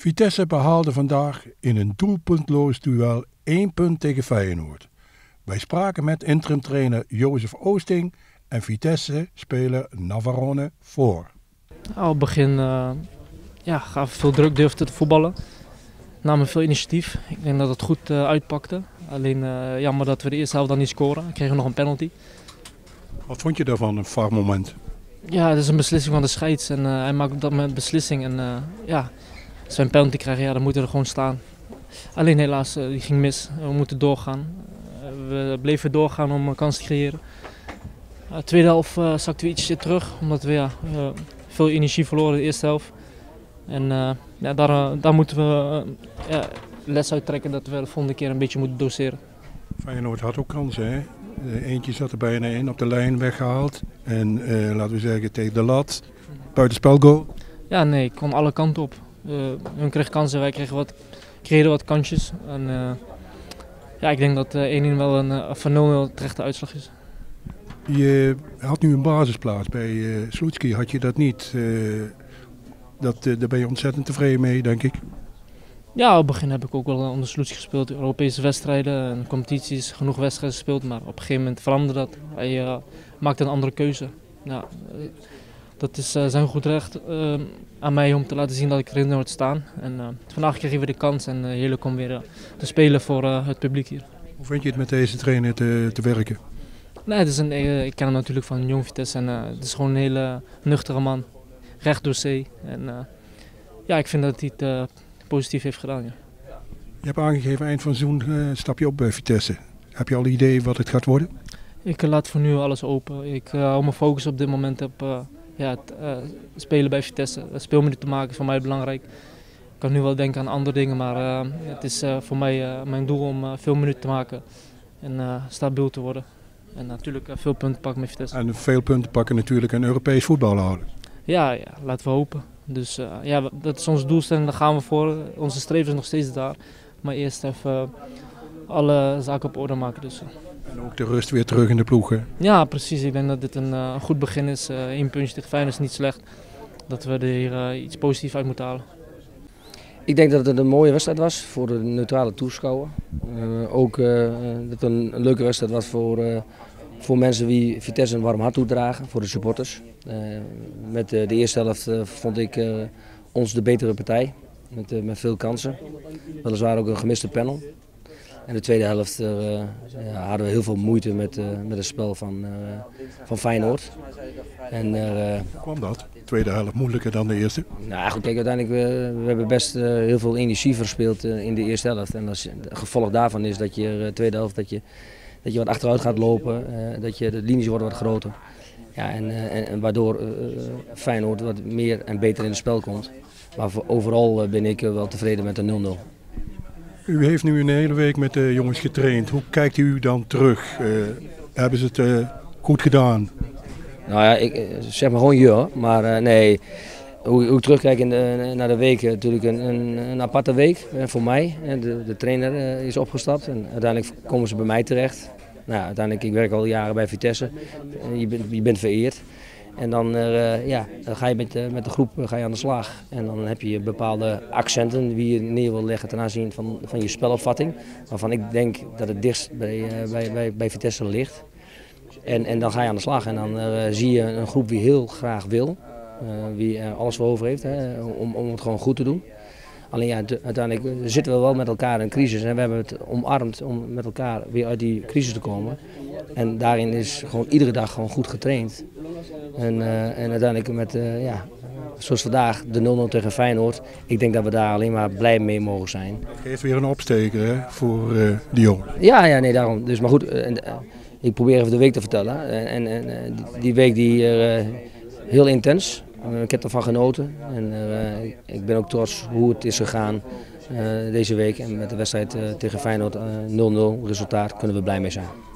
Vitesse behaalde vandaag in een doelpuntloos duel 1 punt tegen Feyenoord. Wij spraken met interim-trainer Jozef Oosting en Vitesse-speler Navarone voor. Op het begin gaven we veel druk, durfden te voetballen. Namen veel initiatief. Ik denk dat het goed uitpakte. Alleen jammer dat we de eerste helft dan niet scoren. We kregen nog een penalty. Wat vond je daarvan, een VAR-moment? Ja, het is een beslissing van de scheids en hij maakt op dat moment een beslissing. En als we een penalty krijgen, dan moeten we er gewoon staan. Alleen helaas, die ging mis. We moeten doorgaan. We bleven doorgaan om een kans te creëren. De tweede helft zakten we ietsje terug, omdat we veel energie verloren in de eerste helft. En daar moeten we les uit trekken dat we de volgende keer een beetje moeten doseren. Feyenoord had ook kansen, hè? Eentje zat er bijna in, op de lijn weggehaald. En laten we zeggen tegen de lat, buitenspelgoal. Ja, nee, ik kon alle kanten op. Hun kregen kansen, wij creëerden wat kansjes. En, ik denk dat 1-1 wel een 0-0 terechte uitslag is. Je had nu een basisplaats bij Sloetski, had je dat niet? Daar ben je ontzettend tevreden mee, denk ik. Ja, op het begin heb ik ook wel onder Sloetski gespeeld. Europese wedstrijden en competities, genoeg wedstrijden gespeeld. Maar op een gegeven moment veranderde dat. Hij maakte een andere keuze. Ja, dat is zijn goed recht aan mij om te laten zien dat ik erin hoor te staan. En vandaag kregen we de kans en heerlijk om weer te spelen voor het publiek hier. Hoe vind je het met deze trainer te werken? Nee, ik ken hem natuurlijk van Jong Vitesse en het is gewoon een hele nuchtere man. Recht door zee. En ik vind dat hij het positief heeft gedaan. Ja. Je hebt aangegeven eind van het seizoen stap je op bij Vitesse. Heb je al een idee wat het gaat worden? Ik laat voor nu alles open. Ik hou mijn focus op dit moment op het spelen bij Vitesse. Speelminuten maken is voor mij belangrijk. Ik kan nu wel denken aan andere dingen, maar het is voor mij mijn doel om veel minuten te maken en stabiel te worden. En natuurlijk veel punten pakken met Vitesse. En veel punten pakken natuurlijk en Europees voetbal houden. Ja, laten we hopen. Dus dat is onze doelstelling, daar gaan we voor. Onze streven is nog steeds daar. Maar eerst even alle zaken op orde maken. Dus. En ook de rust weer terug in de ploeg, hè? Ja, precies. Ik denk dat dit een goed begin is. 1 puntje tegen Feyenoord is niet slecht. Dat we er hier iets positiefs uit moeten halen. Ik denk dat het een mooie wedstrijd was voor de neutrale toeschouwer. Ook dat het een leuke wedstrijd was voor mensen die Vitesse een warm hart toedragen, voor de supporters. Met de eerste helft vond ik ons de betere partij, met veel kansen. Weliswaar ook een gemiste panel. En de tweede helft hadden we heel veel moeite met het spel van Feyenoord. En, hoe kwam dat? De tweede helft moeilijker dan de eerste? Nou goed, kijk, uiteindelijk we hebben best heel veel energie verspeeld in de eerste helft. En het gevolg daarvan is dat je de tweede helft dat je wat achteruit gaat lopen, dat de linies worden wat groter. Ja, en waardoor Feyenoord wat meer en beter in het spel komt. Maar overal ben ik wel tevreden met de 0-0. U heeft nu een hele week met de jongens getraind. Hoe kijkt u dan terug? Hebben ze het goed gedaan? Nou ja, ik zeg maar gewoon ja, maar nee. Hoe ik terugkijk naar de week, natuurlijk een aparte week voor mij. De trainer is opgestapt en uiteindelijk komen ze bij mij terecht. Nou, uiteindelijk, ik werk al jaren bij Vitesse, je bent vereerd. En dan ga je met de groep aan de slag. En dan heb je bepaalde accenten die je neer wil leggen ten aanzien van je spelopvatting. Waarvan ik denk dat het dichtst bij Vitesse ligt. En dan ga je aan de slag en dan zie je een groep die heel graag wil. Wie alles voor over heeft om het gewoon goed te doen. Alleen ja, uiteindelijk zitten we wel met elkaar in een crisis en we hebben het omarmd om met elkaar weer uit die crisis te komen. En daarin is gewoon iedere dag gewoon goed getraind. En uiteindelijk zoals vandaag de 0-0 tegen Feyenoord, ik denk dat we daar alleen maar blij mee mogen zijn. Geeft weer een opsteker, hè, voor die jongen. Ja, nee, daarom. Dus, maar goed, ik probeer even de week te vertellen. Die week heel intens. Ik heb ervan genoten en ik ben ook trots hoe het is gegaan deze week. En met de wedstrijd tegen Feyenoord 0-0 resultaat kunnen we blij mee zijn.